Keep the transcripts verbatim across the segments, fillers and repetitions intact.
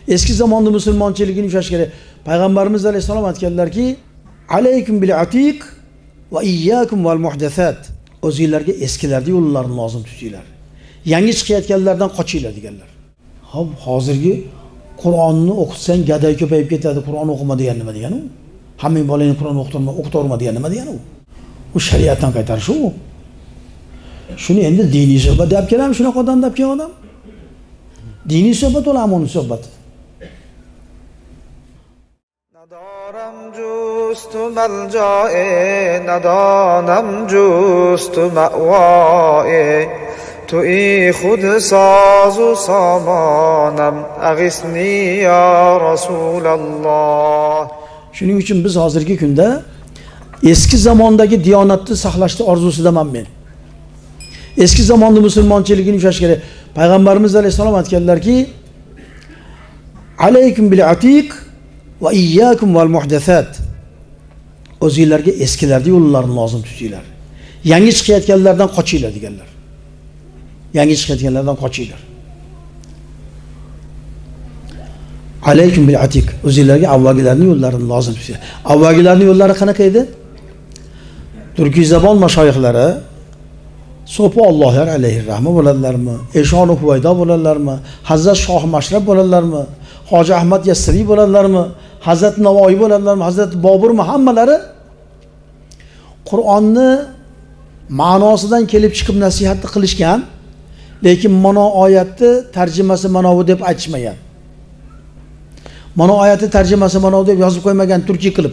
Eski zamonda musulmonchiligini ushlash kerak. Payg'ambarimiz alayhisalom aytganlarki, "Alaykum bil atiq va iyyakum val muhdathat." O'zingizlarga eskilarning yo'llarini lozim tutinglar. Yangi chiqayotganlardan qochinglar deganlar. Hop, hozirgi Qur'onni o'qitsang gaday ko'payib ketadi, Qur'on o'qima degan nima degani u? Hamma bolani Qur'on o'qitirma, o'qitorma degan nima degani u? U shariatdan qaytarish u. Shuni endi diniy suhbat deb kelamiz, shunaqa odam deb kelgan odam. Diniy suhbat ola amoniy suhbat. ندارم جست و ملجأ ندانم جست و مأوای توی خود ساز و سامانم اغثنی یا رسول الله. Shuning uchun biz hozirgi kunda eski zamondagi diyonatni saqlashni orzusidaman men. Eski zamonda musulmonchiligini ushlash kerak. Payg'ambarimiz alayhisalom aytganlarki, "Alaykum bil atiq va iyyakum val muhdathat." O'zingizlarga eskilarning yo'llarini lozim tutinglar. Yangi chiqayotganlardan qochinglar deganlar. Yangi chiqayotganlardan qochinglar. Alaykum bil atiq. O'zingizlarga avvalgilarning yo'llarini lozim tutinglar. Avvalgilarning yo'llari qanaqa edi? Turkiy zabon mashoyixlari So'pi Allohlar alayhi rahmat bo'ladilarmi? Eshon Huvaydo bo'ladilarmi? Hazrat Shoh Mashrab bo'ladilarmi? Hoji Ahmad Yassiri bo'ladilarmi? Hazrat Navoiy bo'ladilarmi? Hazrat Boburmi? Hammalari Qur'onni ma'nosidan kelib chiqib nasihatni qilishgan, lekin mana oyatni tarjimasi mana bu deb aytishmagan. Mana oyatni tarjimasi mana bu deb yozib qo'ymagan turkiy qilib.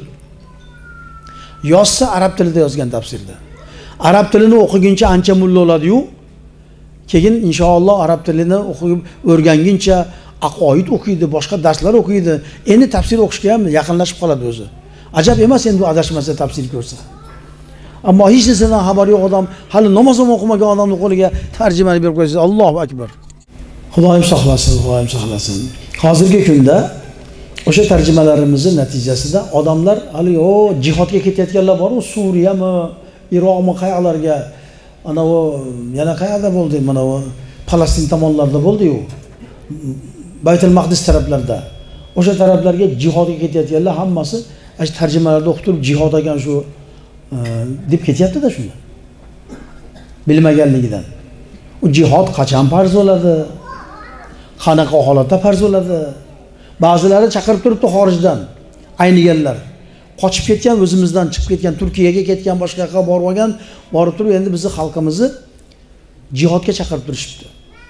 Yozsa arab tilida yozgan tafsirda. Arab tilini o'qiguncha ancha mulla bo'ladi-yu, keyin inshaalloh arab tilini o'qib o'rganguncha aqoid o'qiydi, boshqa darslar o'qiydi. Endi tafsir o'qishga ham yaqinlashib qoladi o'zi. Ajab emas endi adashmasa tafsir ko'rsa. Ammo hech narsadan xabari yo'q odam, hali namoz ham o'qimagan odamning qo'liga tarjimani berib qo'ysa, Allohu akbar. Xudoyim saqlasin, Xudoyim saqlasin. Hozirgi kunda o'sha tarjimalarimizning natijasida odamlar hali yo jihodga ketayotganlar bor-ku, Suriyami, Iroqmi, qayoqlarga, ana u yana qayerda bo'ldi, mana u Falastin tomonlarida bo'ldi-yu. Baytul Maqdis taraflarda. O'sha taraflarga jihodga ketayotganlar hammasi ash tarjimalarda o'qib turib jihod ekan shu deb ketyapti-da shuni. Bilmaganligidan. U jihod qachon farz bo'ladi? Qanaqa holatda farz bo'ladi? Ba'zilari chaqirib turibdi xorijdan. Ayniganlar. Qochib ketgan, o'zimizdan chiqib ketgan, Turkiyaga ketgan, boshqa yoqqa borib olgan, borib turib endi bizni xalqimizni jihodga chaqirib turishibdi.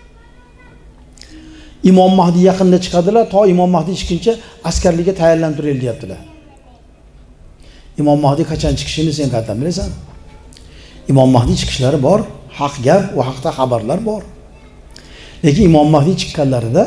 Imom Mahdi yaqinda chiqadilar, to Imom Mahdi chiqguncha askarlikka tayyorlantiring deyaptilar. Imom Mahdi qachon chiqishini sen qayerdan bilasan? Imom Mahdi chiqishlari bor, haq gap, u haqda xabarlar bor. Lekin Imom Mahdi chiqqanlarida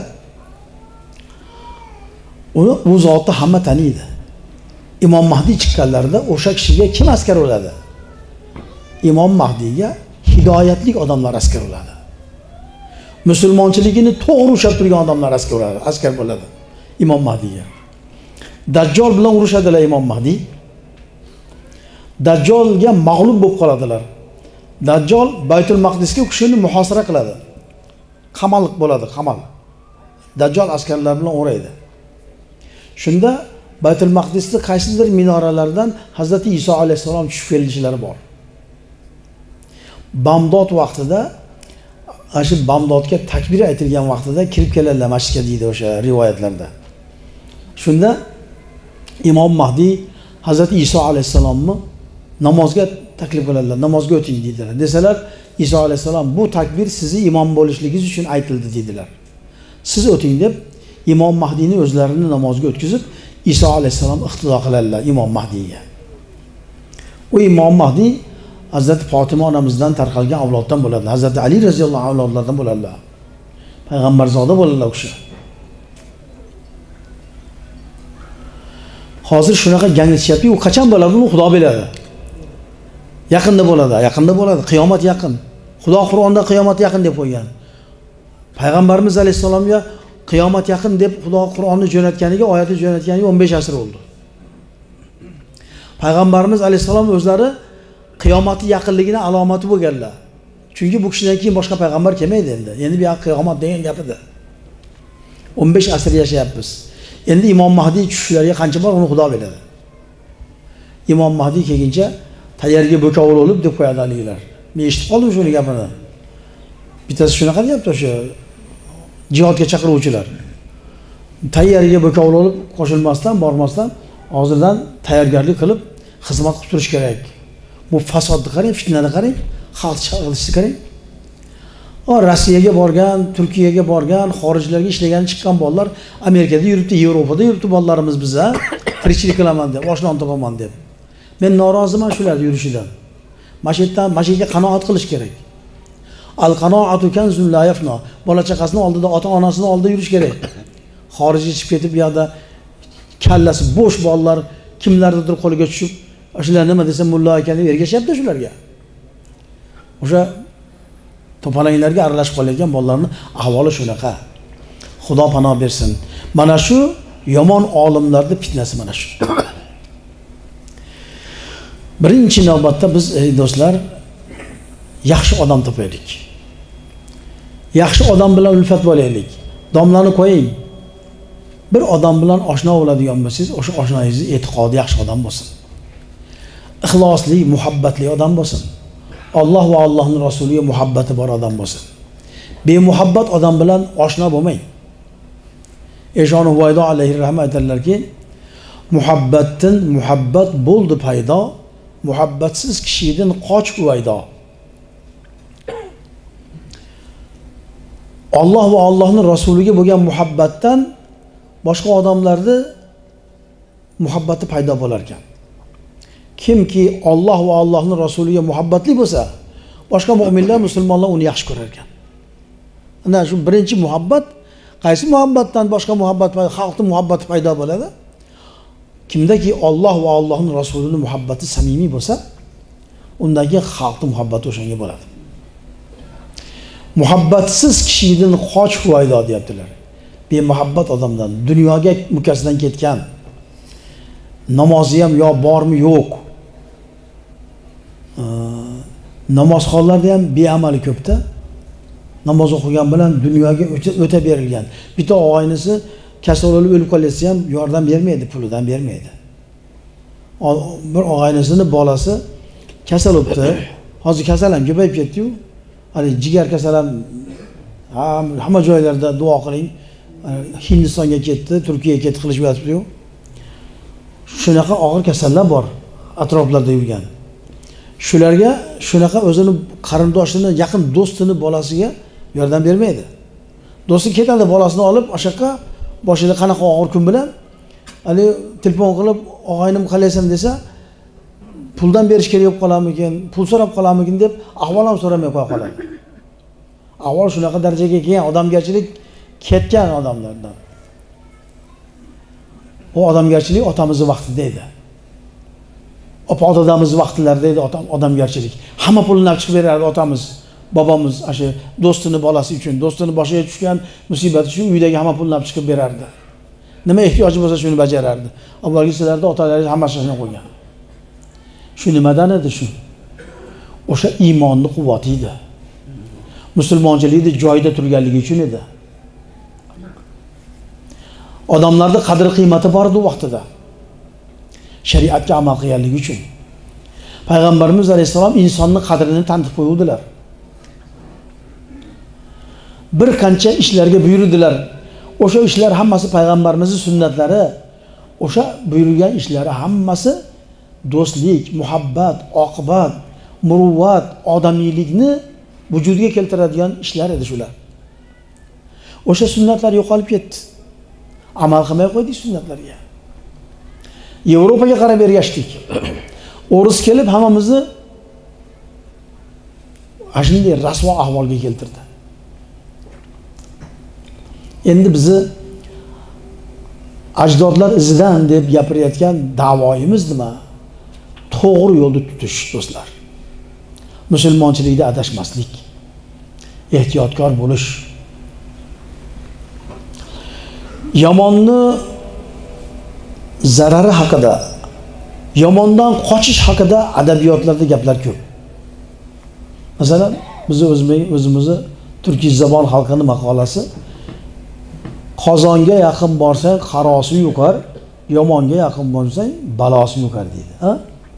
uni u zotni hamma taniydi. Imom Mahdi chiqqanlarida o'sha kishiga kim askar bo'ladi? Imom Mahdiga hidoyatli odamlar askar bo'ladi. Musulmonchiligini to'g'ri ushlab turgan odamlar askar bo'ladi, askar bo'ladi Imom Mahdiga. Dajjol bilan urushadilar Imom Mahdi. Dajjolga mag'lub bo'lib qoladilar. Dajjol Baytul Maqdisga kishini muhosara qiladi. Qamal bo'ladi, qamal. Dajjol askarlar bilan o'raydi. Shunda Baytul Maqdisning qaysidir minoralardan Hazrat Iso alayhisalom tushib kelishlari bor. Bamdod vaqtida, shu Bamdodga takbir aytilgan vaqtida kirib keladilar masjidga deydi o'sha rivoyatlarda. Shunda Imom Mahdi Hazrat Iso alayhisalomni namozga taklif qiladilar, namozga o'ting deydilar. Desalar, Iso alayhisalom bu takbir sizni imom bo'lishligingiz uchun aytildi dedilar. Siz o'ting deb Imom Mahdini o'zlarini namozga o'tkazib, Iso alayhisalom iqtido qiladilar Imom Mahdiga. U Imom Mahdi Hazrat Fatima onamizdan tarqalgan avloddan bo'ladi. Hazrat Ali roziyallohu anhu avlodlaridan bo'ladilar. Payg'ambarzoda bo'ladilar o'sha. Hozir shunaqa ganglishyapti, u qachon bo'ladi, uni Xudo biladi. Yaqinda bo'ladi, yaqinda bo'ladi, qiyomat yaqin. Xudo Qur'onda qiyomat yaqin deb qo'ygan. Payg'ambarimiz alayhisalomga qiyomat yaqin deb Xudo Qur'onni jo'natganiga, oyatni jo'natganiga o'n besh asr bo'ldi. Payg'ambarimiz alayhisalom o'zlari qiyomatning yaqinligini alomati bo'lganlar. Chunki bu kishidan keyin boshqa payg'ambar kelmaydi endi. Endi bu qiyomat degan gap edi. o'n besh asr yashayapmiz. Endi Imom Mahdiy tushishlariga qancha bor, uni Xudo biladi. Imom Mahdiy kelguncha tayyorga bo'kovul olib deb qo'yadi alilar. Men eshitib qoldim shuni gapini. Bittasi shunaqa deyapti o'sha jihodga chaqiruvchilar. Tayyorga bo'kovul olib qo'shilmasdan, bormasdan hozirdan tayyorgarlik qilib xizmat qilib turish kerak. Bu fasodni qarang, fitnani qarang, xalq chaqirishni qarang. O Rossiyaga borgan, Turkiyaga borgan, xorijlarga ishlagan chiqqan bolalar Amerikada yuribdi, Yevropada yuribdi bolalarimiz biz ha. Tirikchilik qilaman deb, oshnon topaman deb. Men noroziman shular yurishidan. Masjiddan masjidga qanoat qilish kerak. Al qanoatu kanzun la yafna. Bola chaqasini oldida, ota-onasini oldida yurish kerak. Xorijga chiqib ketib bu yoqda kallasi bo'sh bolalar kimlardadir qo'liga tushib, shular nima desa mulla ekan deb ergashyapti shularga. O'sha to'polanglarga aralashib qolayotgan bolalarning ahvoli shunaqa. Xudo panoh bersin. Mana shu yomon olimlarning fitnasi mana shu. Birinchi navbatda biz ey do'stlar yaxshi odam topaylik. Yaxshi odam bilan ulfat bo'laylik. Domlani qo'ying. Bir odam bilan oshno bo'ladigan bo'lsangiz, o'sha oshnongizni e'tiqodi yaxshi odam bo'lsin. Ixlosli, muhabbatli odam bo'lsin. Alloh va Allohning rasuliga muhabbati bor odam bo'lsin. Bemuhabbat odam bilan oshno bo'lmang. Eshon Huvaydo alayhi rahmat aytadilarki, muhabbatdan muhabbat bo'ldi paydo, muhabbatsiz kishidan qoch Huvaydo. Alloh va Allohning rasuliga bo'lgan muhabbatdan boshqa odamlarda muhabbati paydo bo'lar ekan. Kimki Alloh va Allohning rasuliga muhabbatli bo'lsa, boshqa mu'minlar, musulmonlar uni yaxshi ko'rar ekan. Ana shu birinchi muhabbat, qaysi muhabbatdan boshqa muhabbat, xalqning muhabbati paydo bo'ladi? Kimdaki Alloh va Allohning rasulining muhabbati samimiy bo'lsa, undagi xalqning muhabbati o'shanga bo'ladi. Muhabbatsiz kishidan qoch Huvaydo deyaptilar. Bemuhabbat odamdan, dunyoga mukkasidan ketgan, namozi ham yo bormi yo'q. Namozxonlarda ham beamali ko'pda. Namoz o'qigan bilan dunyoga o'ta berilgan. Bitta og'aynisi kasal bo'lib o'lib qolsa ham yordam bermaydi, pulidan bermaydi. Bir og'aynisining bolasi kasal bo'libdi. Hozir kasal ham ko'payib ketdi-yu. Hali jigar kasal ham hamma joylarda duo qiling. Hindistonga ketdi, Turkiyaga ketdi qilish yotibdi-yu. Shunaqa og'ir kasallar bor atroflarda yurgan. Shularga shunaqa o'zini qarindoshini, yaqin do'stini bolasiga yordam bermaydi. Do'sti ketadi bolasini olib, o'shaqqa boshida qanaqa og'ir kun bilan hali telefon qilib, "Og'aynim qalaysan?" desa, puldan berish kerak bo'lib qolarmikin, pul so'rab qolarmikin deb ahvol ham so'ramay qo'ya qoladi. Avval shunaqa darajaga kelgan odamgarchilik ketgan odamlardan. O odamgarchilik otamizni vaqtida edi. Opa dadamiz vaqtlarida edi odamgarchilik. Hamma pulni olib chiqib berardi otamiz, bobomiz, o'sha do'stini bolasi uchun, do'stini boshiga tushgan musibat uchun uydagi hamma pulni olib chiqib berardi. Nima ehtiyoji bo'lsa shuni bajarardi. Avvalgilarda otalaringiz hammasini qo'ygan. Shu nimadan edi shu? O'sha iymonning quvvati edi. Musulmonchilikning joyida turganligi uchun edi. Odamlarda qadr qiymati bor edi vaqtida. Shariatga amal qilganligi uchun. Payg'ambarimiz alayhisalom insonning qadrini tanitib qo'ydilar. Bir qancha ishlarga buyurdilar. O'sha ishlar hammasi payg'ambarimizning sunnatlari. O'sha buyurilgan ishlari hammasi do'stlik, muhabbat, oqibat, muruvvat, odamiylikni vujudga keltiradigan ishlar edi shular. O'sha sunnatlar yo'qolib ketdi. Amal qilmay qo'ydik sunnatlarga. Yevropaga qarab ergashdik. O'ris kelib hammamizni ashunday rasvo ahvolga keltirdi. Endi bizni ajdodlar izidan deb gapirayotgan da'voyimiz nima? To'g'ri yo'lda tutish, do'stlar. Musulmonchilikda adashmaslik, ehtiyotkor bo'lish. Yomonni zarari haqida, yomondan qochish haqida adabiyotlarda gaplar ko'p. Masalan, biz o'zimiz o'zimizni turkiy zabon xalqining maqolasi qozonga yaqin borsang qarosi yuqar, yomonga yaqin bo'lsang balosi yuqar deydi. Ha?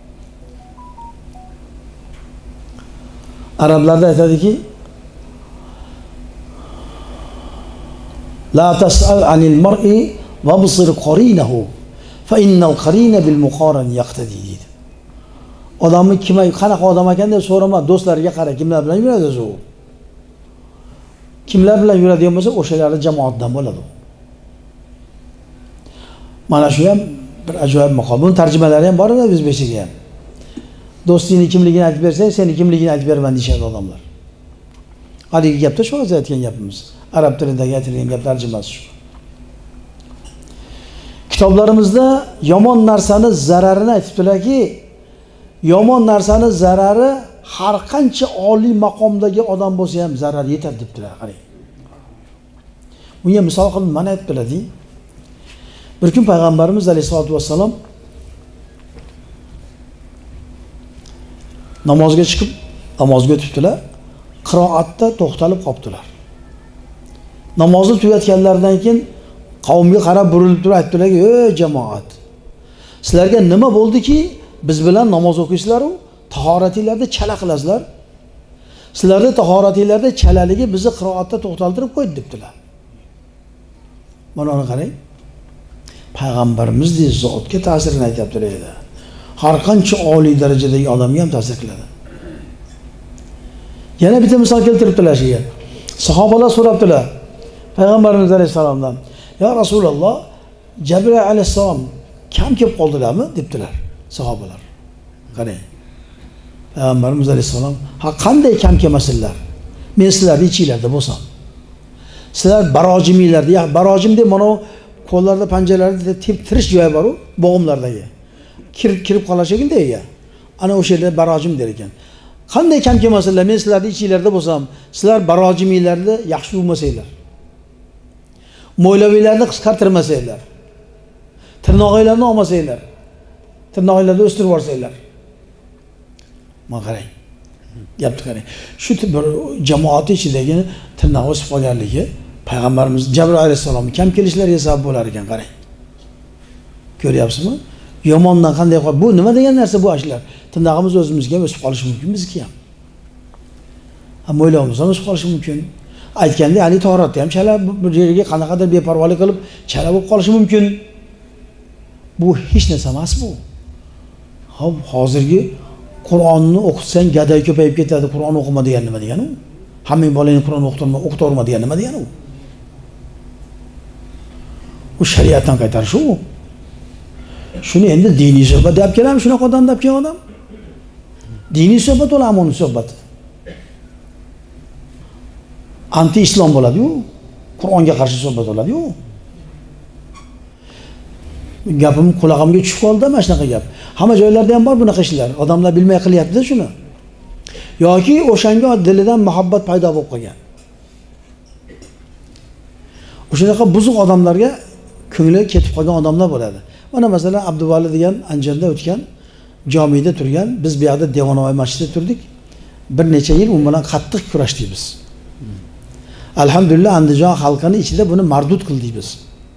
Arablarda aytadiki, la tas'al anil mar'i va bisir qarinahu fa innal qarina bil muqaran yaqtadi deydi. Odamni kim, qanaqa odam ekan deb so'rama, do'stlariga qara, kimlar bilan yuradi o'zi u. Kimlar bilan yuradigan bo'lsa, o'shalarning jamoatdan bo'ladi. Mana shu ham bir ajoyib maqol. Buning tarjimalari ham bor edi o'zbekchaga ham. Do'stingni kimligini aytib bersang, seni kimligini aytib beraman deyshadi odamlar. Haligi gapda shu hozir aytgan gapimiz. Arab tilidagi aytilgan gap tarjimasi shu. Kitoblarimizda yomon narsani zararini aytibdilarki, yomon narsani zarari har qancha oliy maqomdagi odam bo'lsa ham zarar yetadi debdilar. Qarang. Bunga misol qilib mana aytdilar-di. Bir kun payg'ambarimiz alayhisolatu vassalom namozga chiqib, namozga o'tibdilar. Qiroatda to'xtalib qolibdilar. Namozni tugatganlaridan keyin qavmga qarab burilib turib aytdilar-ki, "Ey jamoat, sizlarga nima bo'ldiki, biz bilan namoz o'qiysizlar-ku, tahoratingizda chala qilasizlar. Sizlarda tahoratingizda chalaligi bizni qiroatda to'xtaltirib qo'ydi" debdilar. Mana uni qarang. Payg'ambarimizning zotga ta'sirini aytibdilar edi. Har qancha oliy darajadagi odamga ham ta'sir qiladi. Yana bitta misol keltiribdilar shiga. Sahobalar so'rabdilar Payg'ambarimiz alayhisalomdan, "Ya Rasululloh, Jibril alayhisalom kam kelib qoldilarmi?" debdilar sahobalar. Qarang. Payg'ambarimiz alayhisalom, "Ha, qanday kam kelmasinlar? Men sizlarni ichinglarda bo'lsam. Sizlar barojimiylarda, ya barojim deb mana qo'llarda, panjalarida teptirish joyi bor-ku, bo'g'imlardagi. Kirib kirib qolashigil deyga. Ana o'sha yerda barojim der ekan. Qanday kam kelmasinlar, men sizlarni ichinglarda bo'lsam, sizlar barojimiylarda yaxshi bo'lmasanglar. Mo'ylaviylarni qisqartirmasanglar. Tirnoqinglarni olmasanglar. Tirnoqinglarni o'stirib yuborsanglar. Mana qarang. Gapni qarang. Shu bir jamoat ichidagi tirnoq o'sib qolganligi Payg'ambarimiz Jibril alayhisalom kam kelishlariga sabab bo'lar ekan, qarang. Ko'ryapsizmi? Yomondan qanday qolib, bu nima degan narsa bu ashlar? Tirnog'imiz o'zimizga ham o'sib qolishi mumkin bizniki ham. Ha, mo'ylovimiz ham o'sib qolishi mumkin. Aytganda, Ali tahoratda ham chala bir yerga qanaqadir beparvolik qilib chala bo'lib qolishi mumkin. Bu hech narsa emas bu. Hop, hozirgi Qur'onni o'qitsang gaday ko'payib ketadi, Qur'on o'qima degan nima degani u? Hammang bolangni Qur'on o'qitirma, o'qitvorma degan nima degani u? U shariatdan qaytarish u. Shuni endi diniy suhbat deb kelamiz, shunaqa odam deb kelgan odam. Diniy suhbat bo'la amon suhbat. Anti islom bo'ladi-yu, Qur'onga qarshi suhbat bo'ladi-yu. Gapim qulog'imga tushib qoldi mana shunaqa gap. Hamma joylarda ham bor bunaqa ishlar. Odamlar bilmay qilyapti shuni. Yoki o'shanga dilidan muhabbat paydo bo'lib qolgan. O'shanaqa buzuq odamlarga ko'ngli ketib qolgan odamlar bo'ladi. Mana masalan Abduvali degan Andijonda o'tgan, jomiyda turgan, biz bu yerda Devonovoy masjidida turdik. Bir necha yil u bilan qattiq kurashdik biz. Alhamdulillah Andijon xalqini ichida buni mardud qildik biz.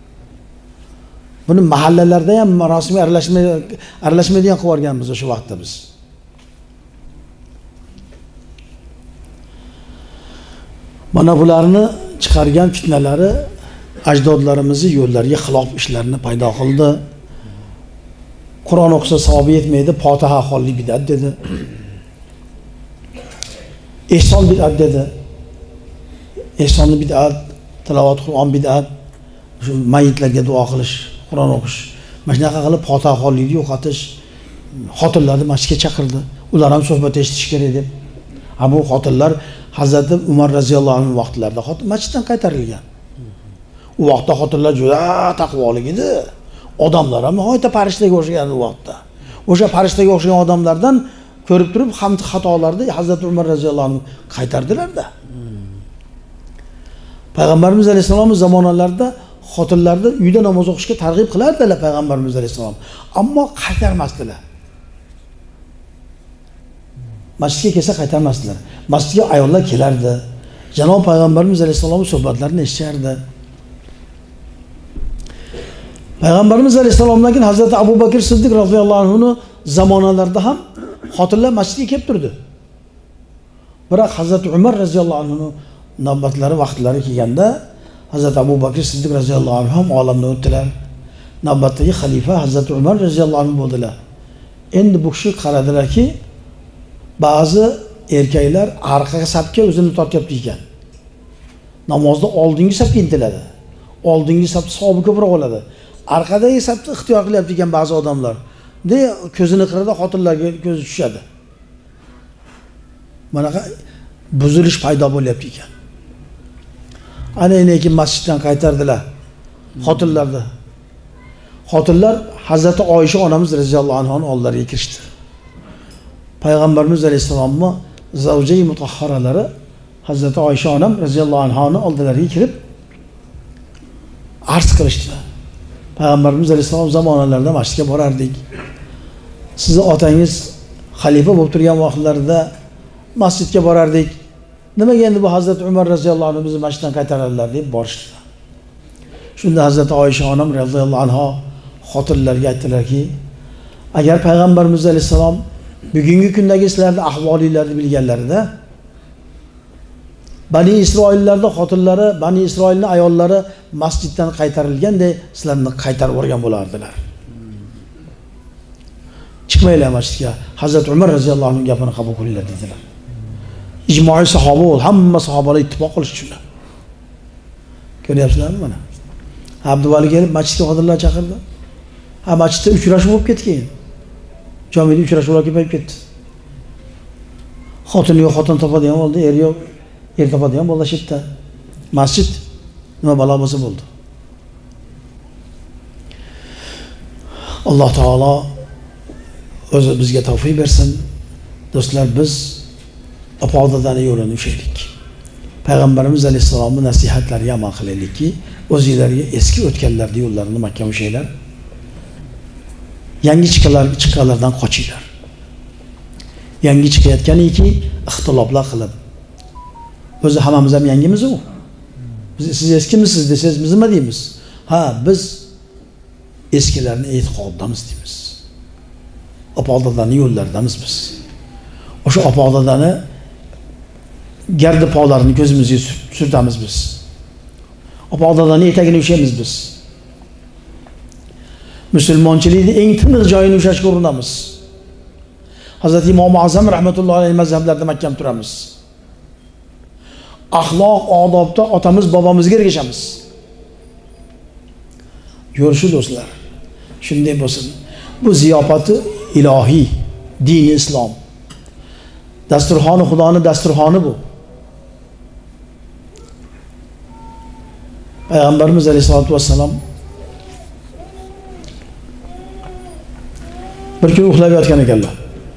Buni mahallalarda ham rasmiy aralashmaydigan aralashmaydigan qilib yuborganmiz o'sha vaqtda biz. Mana bularni chiqargan fitnalari ajdodlarimizni yo'llariga xilof ishlarni paydo qildi. Qur'on o'qisa savobi yetmaydi, Fotiha xolli bid'at dedi. Ehson bid'at dedi. Ehsonni bid'at, tilovat Qur'on bid'at, shu mayitlarga duo qilish, Qur'on o'qish, mana shunaqa qilib Fotiha xollikni yo'qotish, xotinlarni masjidga chaqirdi. Ular ham suhbat eshitish kerak deb. Ha, bu xotinlar Hazrat Umar roziyallohu anhu vaqtlarida xotin masjiddan qaytarilgan. U vaqtda xotinlar juda taqvolik edi. Odamlar ham nihoyatda farishtaga o'xshagan u vaqtda. O'sha farishtaga o'xshagan odamlardan ko'rib turib hamd xatolarni Hazrat Umar roziyallohu anhu qaytardilar-da. Payg'ambarimiz alayhisolamning zamonlarida xotinlarni uyda namoz o'qishga targ'ib qilardilar Payg'ambarimiz alayhisolam. Ammo qaytarmasdilar. Masjidga kelsa qaytarmasdilar. Masjidga ayollar kelardi. Janob Payg'ambarimiz alayhisolamning suhbatlarini eshitardi. Payg'ambarimiz alayhissalomdan keyin Hazrati Abu Bakr Siddiq roziyallohu anhu zamonalarida ham xotinlar masjidga kelib turdi. Biroq Hazrati Umar roziyallohu anhu navbatlari vaqtlari kelganda Hazrati Abu Bakr Siddiq roziyallohu anhu ham olamdan o'tdilar. Navbatdagi xalifa Hazrati Umar roziyallohu anhu bo'ldilar. Endi bu kishi qaradilarki, ba'zi erkaklar orqaga safga o'zini tortyapti ekan. Namozda oldingi safga intiladi. Oldingi safda savobi ko'proq bo'ladi. Orqadagi safda ixtiyor qilyapti ekan ba'zi odamlar. De ko'zini qirada xotinlarga ko'zi tushadi. Bunaqa buzilish paydo bo'lyapti ekan. Ana lekin masjiddan qaytardilar xotinlarni. Xotinlar Hazrati Oysha onamiz roziyallohu anhoning oldilariga kirishdi. Payg'ambarimiz alayhisalomni zavjai mutahharalari Hazrati Oysha onam roziyallohu anhoning oldilariga kirib arz qilishdi. Payg'ambarimiz alayhisalom zamonalarida masjidga borardik. Sizni otangiz xalifa bo'lib turgan vaqtlarida masjidga borardik. Nimaga endi bu Hazrati Umar roziyallohu anhu bizni masjiddan qaytaradilar deb borishdi. Shunda Hazrati Oysha onam roziyallohu anha xotinlarga aytdilarki, agar Payg'ambarimiz alayhisalom bugungi kundagi sizlarning ahvolinglarni bilganlarida Bani Isroillarda xotinlari, Bani Isroilning ayollari masjiddan qaytarilganda sizlarni qaytarib o'rgan bo'lardilar. Chiqmaylar masjidga. Hazrat Umar roziyallohu anhu gapini qabul qilinglar dedilar. Ijmoiy sahoba bo'l, hamma sahobalar ittifoq qilish uchun. Ko'ryapsizlarmi mana? Abduvali kelib masjidga xotinlar chaqirdi. Ha, masjidda uchrashuv bo'lib ketgan. Jomida uchrashuvlar ko'payib ketdi. Xotin yo'q, xotin topadigan bo'ldi, er yo'q, er topadigan bo'ldi shitda. Masjid nima balo bo'lsa bo'ldi. Alloh taolo o'zi bizga tavfiq bersin. Do'stlar, biz ota-onalarning yo'lini ushlaylik. Payg'ambarimiz alayhisolamning nasihatlariga amal qilaylikki, o'zingizlarga eski o'tganlarning yo'llarini mahkam ushlanglar. Yangi chiqalar chiqalardan qochinglar. Yangi chiqayotganiki, ixtiloflar qilib. O'zi hammamiz ham yangimiz u. Biz siz eskimisiz desangiz biz nima deymiz? Ha, biz eskilarning e'tiqodidamiz deymiz. Ota-onalarning yo'llaridamiz biz. O'sha ota-onalarni gardi po'larini ko'zimizga surtamiz biz. Ota-onalarning etagini ushlaymiz biz. Musulmonchilikning eng tiniq joyini ushlashga urinamiz. Hazrat Imom Azam rahmatullohi alayhi mazhablarida mahkam turamiz. Axloq, odobda otamiz, bobomizga ergashamiz. Yo'rishi do'stlar. Shunday bo'lsin. Bu ziyofati ilohiy, dini islom. Dasturxoni Xudoning dasturxoni bu. Payg'ambarimiz alayhisolatu vassalam bir kun uxlab yotgan ekanlar.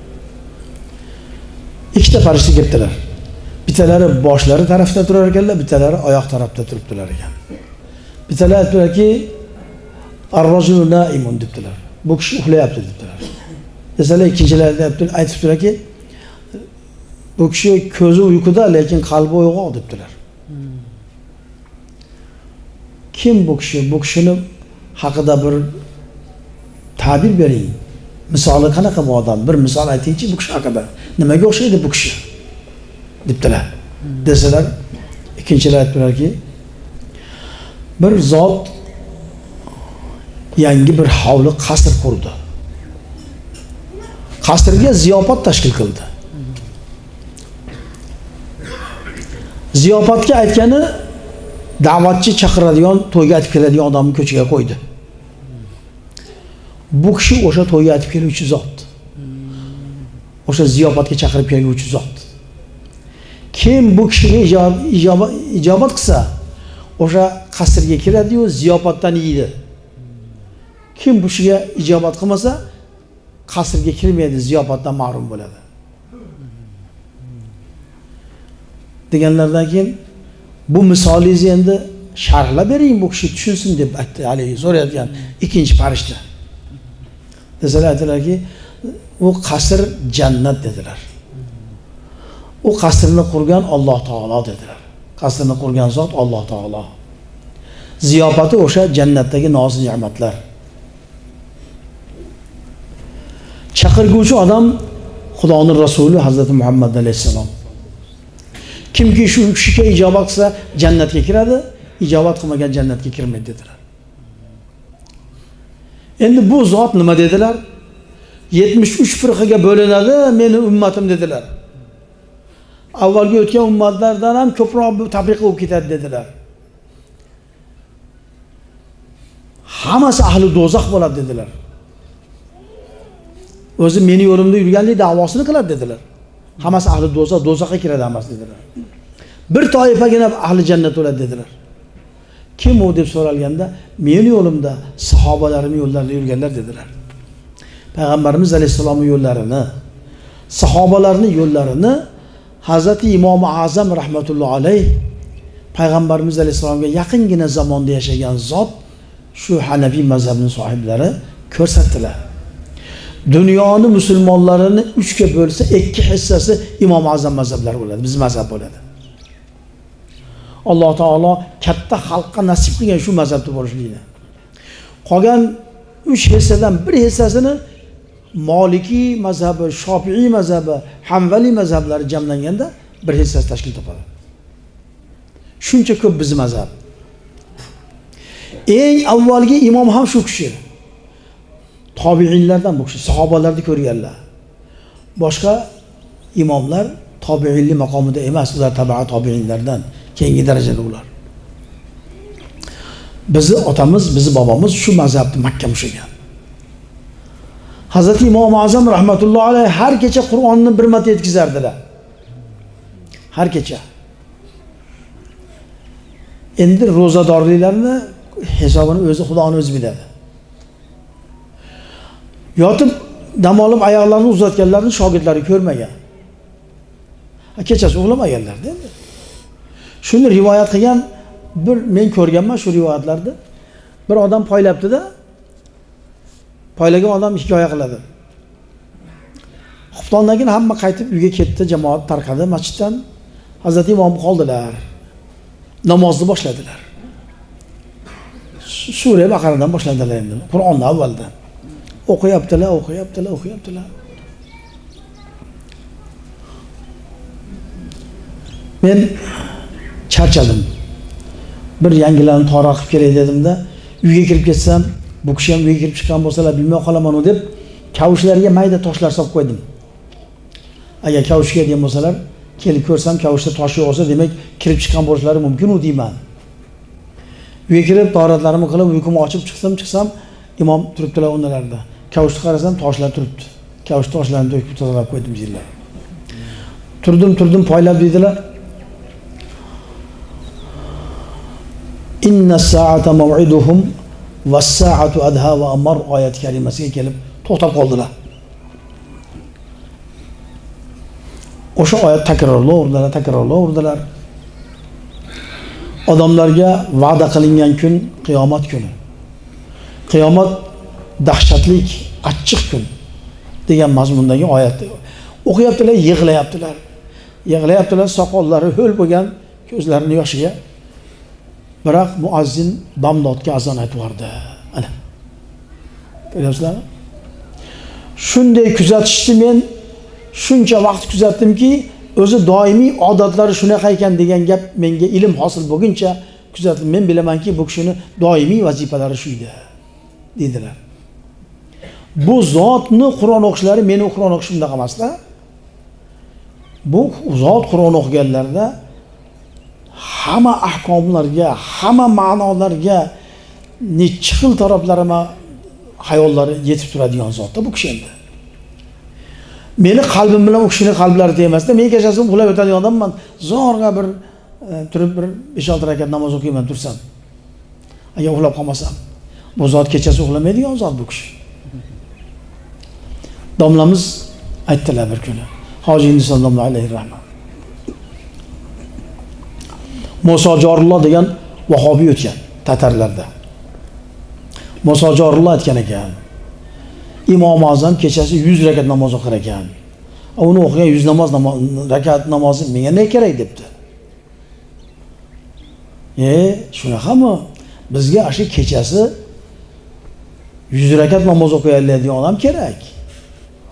Ikkita farishta kelibdilar. Bittalari boshlari tarafda turar ekanlar, bittalari oyoq tarafda turibdilar ekan. Bittalar aytdilarki, "Ar-rajulu na'imun" debdilar. Bu kishi uxlayapti debdilar. Desalar ikkinchilar aytibdilarki, bu kishi ko'zi uyquda, lekin qalbi uyg'oq debdilar. Kim bu kishi? Bu kishini haqida bir ta'bir bering. Misoli qanaqa bu odam? Bir misol aytingchi bu kishi haqida. Nimaga o'xshaydi bu kishi? Debdilar. Desalar, ikkinchilar aytdilarki, bir zot yangi bir hovli qasr qurdi. Qasrga ziyofat tashkil qildi. Ziyofatga aytgani da'vatchi chaqiradigan, to'yga aytib keladigan odamni ko'chaga qo'ydi. Bu kishi o'sha to'yga aytib keluvchi zot. O'sha ziyofatga chaqirib keluvchi zot. Kim bu kishiga ijobat ijobat qilsa, o'sha qasrga kiradi-yu, ziyofatdan yeydi. Kim bu kishiga ijobat qilmasa, qasrga kirmaydi, ziyofatdan mahrum bo'ladi. Deganlardan keyin bu misolingizni endi sharhlab bering, bu kishi tushunsin deb aytdi, haligi so'rayotgan ikkinchi farishta. Desalar aytdilarki, u qasr jannat dedilar. U qasrni qurgan Alloh taolo dedilar. Qasrni qurgan zot Alloh taolo. Ziyofati o'sha jannatdagi noz ne'matlar. Chaqirguvchi odam Xudoning rasuli Hazrati Muhammad alayhisalom. Kimki shu kishiga ijobat qilsa jannatga kiradi, ijobat qilmagan jannatga kirmaydi dedilar. Endi bu zot nima dedilar? yetmish uch firqaga bo'linadi, meni ummatim dedilar. Avvalgi o'tgan ummatlardan ham ko'proq bu tabriq bo'lib ketadi dedilar. Hammasi ahli do'zax bo'ladi dedilar. O'zi meni yo'limda yurganlik da'vosini qiladi dedilar. Hammasi ahli do'zax, do'zaxga kiradi hammasi dedilar. Bir toifagina ahli jannat bo'ladi dedilar. Kim u deb so'ralganda, meni yo'limda sahobalarim yo'llarida yurganlar dedilar. Payg'ambarimiz alayhisolamning yo'llarini, sahobalarning yo'llarini Hazrati Imom Azam rahmatullohi alayh Payg'ambarimiz alayhisolamga yaqingina zamonda yashagan zot shu Hanafiy mazhabining sohiblari ko'rsatdilar. Dunyoni musulmonlarini uch ga bo'lsa, ikki hissasi Imom Azam mazhablari bo'ladi, biz mazhab bo'ladi. Alloh taolo katta xalqqa nasib qilgan shu mazhabda bo'lishlikni. Qolgan uch hissadan bir hissasini Maliki mazhabi, Shofiiy mazhabi, Hanbali mazhablari jamlanganda bir hissasi tashkil topadi. Shuncha ko'p biz mazhab. Eng avvalgi imom ham shu kishi. Tobiinlardan bu kishi, sahobalarni ko'rganlar. Boshqa imomlar tobiinlik maqomida emas, ular tabi'a tobiinlardan keyingi darajada ular. Bizi otamiz, bizi bobomiz shu mazhabni Makka mushagan. Hazrati Imom Azam rahmatullohi alayhi har kecha Qur'onni bir marta yetkazardilar. Har kecha. Endi ro'zadorliklarni hisobini o'zi Xudoning o'zi biladi. Yotib dam olib oyoqlarini uzatganlarni shogirdlari ko'rmagan. Kechasi uxlamaganlar-da endi. Shuni rivoyat qilgan bir men ko'rganman shu rivoyatlarda. Bir odam poylabdi-da, poylagan odam hikoya qiladi. Xuftondan keyin hamma qaytib uyga ketdi, jamoat tarqadi masjiddan. Hazrati Imom qoldilar. Namozni boshladilar. Sura Baqaradan boshladilar endi. Qur'onni avvaldan. O'qiyaptilar, o'qiyaptilar, o'qiyaptilar. Men charchadim. Bir yangilarni to'g'ri qilib kelay dedimda, uyga kirib ketsam, bu kishi ham uyga kirib chiqqan bo'lsalar bilmay qolaman deb kavushlarga mayda toshlar solib qo'ydim. Agar kavushga degan bo'lsalar, kelib ko'rsam kavushda tosh yo'q bo'lsa, demak kirib chiqqan bo'lishlari mumkin u deyman. Uyga kirib tahoratlarimni qilib, uyqumni ochib chiqsam, chiqsam, imom turibdilar o'rnalarida. Kavushni qarasam, toshlar turibdi. Kavush toshlarini to'kib tozalab qo'ydim deydilar. Turdim, turdim, poylab deydilar. Inna sa'ata maw'iduhum was-sa'atu adha wa amar oyat karimasiga kelib to'xtab qoldilar. O'sha oyat takrorlandilar, takrorlandilar. Odamlarga va'da qilingan kun qiyomat kuni. Qiyomat dahshatlik, achchiq kun degan mazmundagi oyat. O'qiyaptilar, yig'layaptilar. Yig'layaptilar, soqollari ho'l bo'lgan, ko'zlarining yoshiga. Biroq muazzin bamdodga azon aytvardi. Ana. Ko'ryapsizlarmi? Shunday kuzatishdi, men shuncha vaqt kuzatdimki, o'zi doimiy odatlari shunaqa ekan degan gap menga ilm hosil bo'lguncha kuzatdim. Men bilamanki, bu kishining doimiy vazifalari shu edi, dedilar. Bu zotni Qur'on o'qishlari meni Qur'on o'qishimda emaslar. Bu zot Qur'on o'qiganlarda hamma ahkomlarga, hamma ma'nolarga necha xil taraflarima hayollari yetib turadigan zotda bu kishi endi. Meni qalbim bilan u kishining qalblari tegmasda, men kechasi uxlab yotadigan odamman. Zo'rg'a bir turib bir besh olti rakat namoz o'qiyman tursam. Agar uxlab qolmasam, bu zot kechasi uxlamaydigan zot bu kishi. Domlamiz aytdilar bir kuni. Hoji Hindiston domla alayhi rahmat. Musa Jorulloh degan vahobiy o'tgan tatarlarda. Musa Jorulloh aytgan ekan. Imom Azam kechasi yuz rakat namoz o'qir ekan. Uni o'qigan yuz namoz rakat namozi menga ne kerak debdi. E, shunaqami? Bizga shu kechasi yuz rakat namoz o'qiyoladigan odam kerak.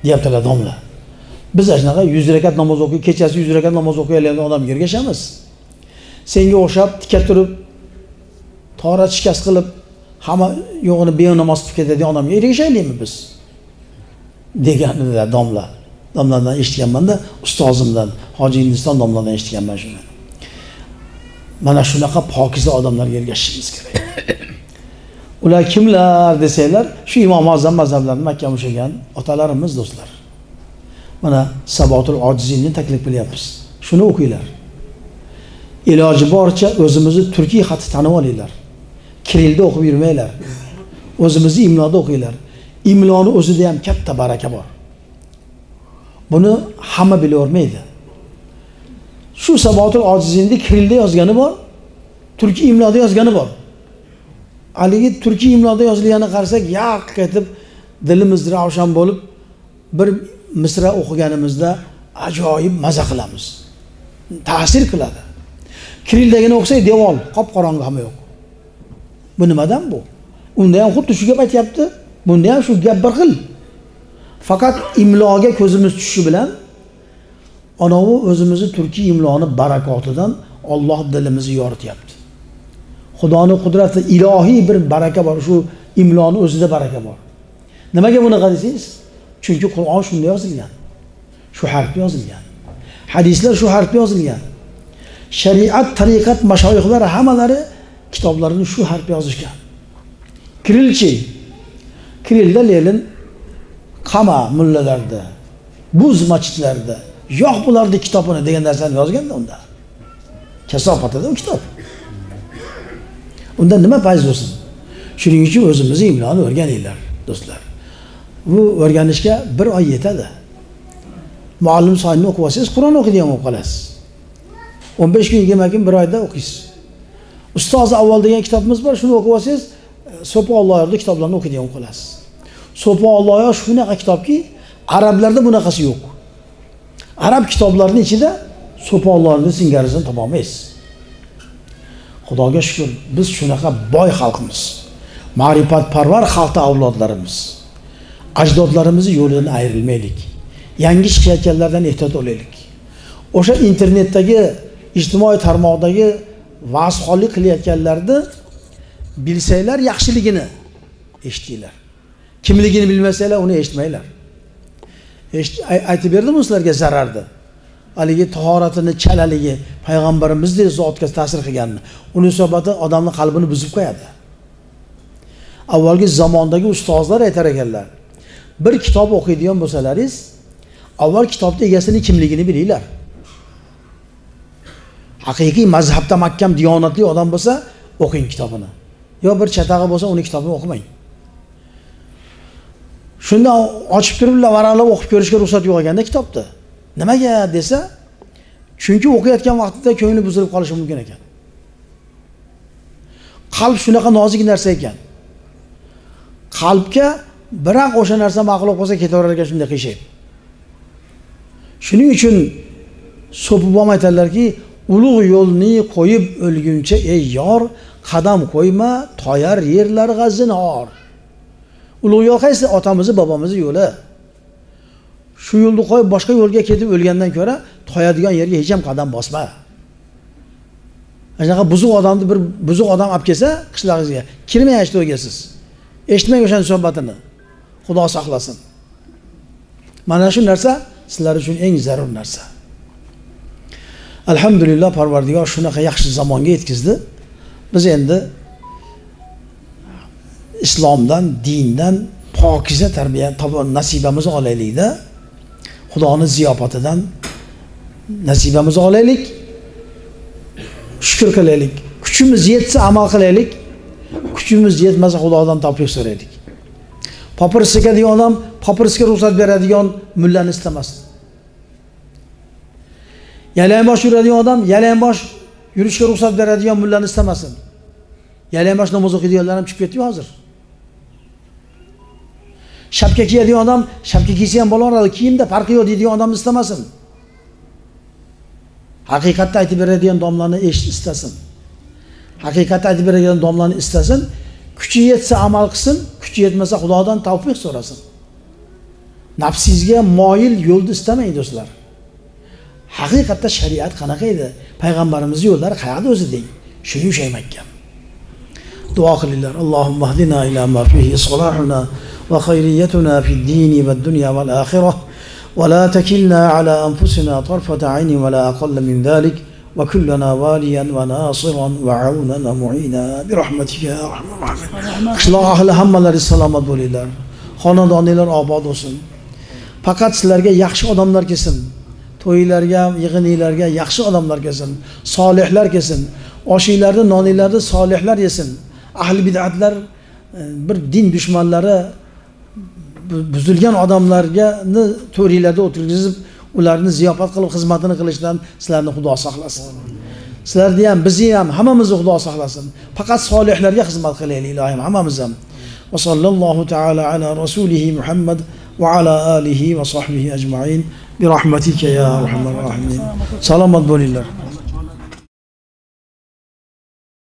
deyaptilar domla. Biz shunaqa yuz rakat namoz o'qiy, kechasi yuz rakat namoz o'qiyotgan odamga ergashamiz. Senga o'xshab tikka turib, torat shikast qilib, hamma yo'g'ini benamoz qilib ketadigan odamga ergashaylikmi biz? Deganlar domla. Domlardan eshitganman-da, ustozimdan, Hoji Hindiston domlardan eshitganman shuni. Mana shunaqa pokiza odamlarga ergashishimiz kerak. Ular kimlar desanglar, shu Imom Azam mazhablarini Makka mushagan otalarimiz, do'stlar. Mana Sabotul Ojizinni taklif qilyapmiz. Shuni o'qinglar. Iloji boricha o'zimizni turkiy xatni tanib olinglar. Kirilda o'qib yurmanglar. O'zimizni imloda o'qinglar. Imloni o'zida ham katta baraka bor. Buni hamma bilavermaydi. Shu Sabotul Ojizinni kirilda yozgani bor, turkiy imloda yozgani bor. Haligi turkiy imloda yozilganini qarasak, yaq ketib dilimiz ravshan bo'lib, bir misra o'qiganimizda ajoyib maza qilamiz. Ta'sir qiladi. Kirildagini o'qisak, devor qop-qorong'i ham yo'q. Bu nimadan bu? Unda ham xuddi shu gap aytayapti. Bunda ham shu gap bir xil. Faqat imloga ko'zimiz tushishi bilan anavi o'zimizni turkiy imloni barakotidan Alloh dilimizni yorityapti. Xudoning qudrati ilohiy bir baraka bor, shu imloni o'zida baraka bor. Nimaga buni qarasangiz? Chunki Qur'on shunday yozilgan. Shu harfda yozilgan. Hadislar shu harfda yozilgan. Shariat, tariqat mashoyixlar hammalari kitoblarini shu harfda yozishgan. Kirilchi. Kirilda Lenin qama mullalarda, buz masjidlarda yo'q bulardi kitobini degan narsani yozganda unda. Kasofatida u kitob. Unda nima fayz bo'lsin? Shuning uchun o'zimizni imloni o'rganinglar, do'stlar. Bu o'rganishga bir oy yetadi. Muallim sonini o'qib olsangiz, Qur'on o'qiydigan bo'lib qolasiz. o'n besh kun, yigirma kun, bir oyda o'qiysiz. Ustoz avval degan kitobimiz bor, shuni o'qib olsangiz, So'pi Allohning kitoblarini o'qiydigan bo'lib qolasiz. So'pi Alloh shunaqa kitobki, arablarda bunaqasi yo'q. Arab kitoblarining ichida So'pi Allohning singarisini topa olmaysiz. Xudoga shukr, biz shunaqa boy xalqimiz. Ma'rifatparvar xalqda avlodlarimiz. Ajdodlarimizni yo'lidan ayrilmaylik. Yangi chiqayotganlardan ehtiyot bo'laylik. O'sha internetdagi, ijtimoiy tarmoqdagi va'zxonlik qilayotganlarni bilsanglar yaxshiligini eshitinglar. Kimligini bilmasanglar uni eshitmanglar. Aytib berdim sizlarga zarardi. Haligi tahoratini chalaligi payg'ambarimizdek zotga ta'sir qilganini, uning hisobati odamning qalbini buzib qo'yadi. Avvalgi zamondagi ustozlar aytar ekanlar, bir kitob o'qiydigan bo'lsalaringiz, avval kitobning egasining kimligini bilinglar. Haqiqiy mazhabda mahkam, diyonatli odam bo'lsa, o'qing kitobini. Yo bir chatag'i bo'lsa, uni kitobini o'qimang. Shunda ochib turib, varaqlab o'qib ko'rishga ruxsat yo'q ekanda kitobda. Nimaga desa, chunki o'qiyotgan vaqtida ko'ngli buzilib qolishi mumkin ekan. Qalb shunaqa nozik narsa ekan. Qalbga biroq o'sha narsa ma'qul bo'lsa ketaverar ekan shunday qiyshayib. Shuning uchun So'pibom aytadilarki, ulug' yo'lni qo'yib o'lguncha ey yor, qadam qo'yma, toyar yerlar g'azinor. Ulug' yo'l qaysi? Otamizni, bobomizni yo'li. Shu yo'lni qo'yib boshqa yo'lga ketib o'lgandan ko'ra toyadigan yerga hech ham qadam bosma. Anaqa buzuq odamni bir buzuq odam olib kelsa qishlog'ingizga, kirmay ashta o'gasiz. Eshitmang o'sha suhbatini. Xudo saqlasin. Mana shu narsa sizlar uchun eng zarur narsa. Alhamdulillah, Parvardigor shunaqa yaxshi zamonga yetkazdi. Biz endi islomdan, dindan pokiza tarbiya topib nasibamizni olaylik-da. Xudoning ziyofatidan nasibamizni olaylik. Shukr qilaylik. Kuchimiz yetsa amal qilaylik. Kuchimiz yetmasa Xudodan tavfiq so'raylik. Papirska degan odam papirska ruxsat beradigan mullani istamasin. Yalangbosh yuradigan odam yalangbosh yurishga ruxsat beradigan mullani istamasin. Yalangbosh namoz o'qiydiganlar ham chiqib ketdi hozir. Shapka kiyadigan odam shapka kiysa ham bo'laveradi, kiyimda farqi yo'q deydigan odamni istamasin. Haqiqatni aytib beradigan domlarni eshit istasin. Haqiqatni aytib beradigan domlarni istasin. Kuchi yetsa amal qilsin, kuchi yetmasa Xudodan tavfiq so'rasin. Nafsingizga moyil yo'lni istamang do'stlar. Haqiqatda shariat qanaqa edi? Payg'ambarimiz yo'llari qayerda o'zi deng. Shuni ushaymakkan. Duo qilinglar. Allohumma hdina ila ma fihi salahuna va khayriyatuna fid dini wad dunya wal akhirah va la takilna ala anfusina tarfata ayni va la aqalla min zalik va kullana waliyan va nasiran va aunan mu'ina bi rahmatika ya arhamar rahimin. Qishloq ahli hammalari salomat bo'linglar. Xonadoninglar obod bo'lsin. Faqat sizlarga yaxshi odamlar kelsin. To'ylarga, yig'inlarga yaxshi odamlar kelsin. Solihlar kelsin. Oshinglarni, noninglarni solihlar yesin. Ahli bid'atlar, bir din dushmanlari buzilgan odamlarga to'ringlarda o'tirgizib, ularni ziyofat qilib xizmatini qilishdan sizlarni Xudo saqlasin. Sizlarni ham, bizni ham, hammamizni Xudo saqlasin. Faqat solihlarga xizmat qilaylik, ilohim, hammamiz ham. Va sallallohu taala ala rasulihi Muhammad va ala alihi va sahbihi ajma'in bi rahmatika ya arhamar rahimin. Salomat bo'linglar.